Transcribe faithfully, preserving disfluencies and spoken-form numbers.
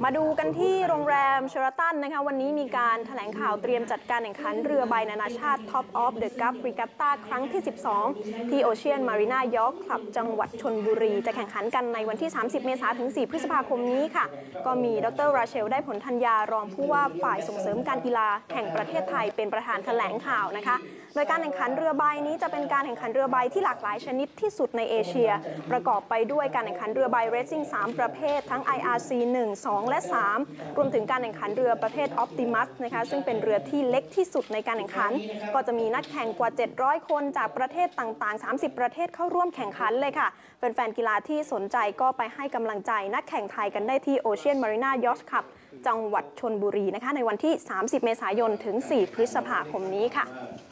มาดูกันที่โรงแรมเชอราตันนะคะวันนี้มีการแถลงข่าวเตรียมจัดการแข่งขันเรือใบนานาชาติ Top of the Gulf Regatta ครั้งที่ สิบสอง ที่โอเชียนมารีนายอร์คคลับจังหวัดชลบุรีจะแข่งขันกันในวันที่ สามสิบ เมษายน ถึง สี่ พฤษภาคมนี้ค่ะก็มีดรราเชลได้ผลธัญญารองผู้ว่าฝ่ายส่งเสริมการกีฬาแห่งประเทศไทยเป็นประธานแถลงข่าวนะคะโดยการแข่งขันเรือใบนี้จะเป็นการแข่งขันเรือใบที่หลากหลายชนิดที่สุดในเอเชียประกอบไปด้วยการแข่งขันเรือใบเรซซิ่งสามประเภททั้ง ไอ อาร์ ซี หนึ่ง สอง และ สาม รวมถึงการแข่งขันเรือประเภท Optimus นะคะซึ่งเป็นเรือที่เล็กที่สุดในการแข่งขันก็จะมีนักแข่งกว่า เจ็ดร้อย คนจากประเทศต่างๆ สามสิบ ประเทศเข้าร่วมแข่งขันเลยค่ะแฟนๆกีฬาที่สนใจก็ไปให้กำลังใจนักแข่งไทยกันได้ที่ Ocean Marina Yacht Club จังหวัดชลบุรีนะคะในวันที่ สามสิบ เมษายน ถึง สี่ พฤษภาคมนี้ค่ะ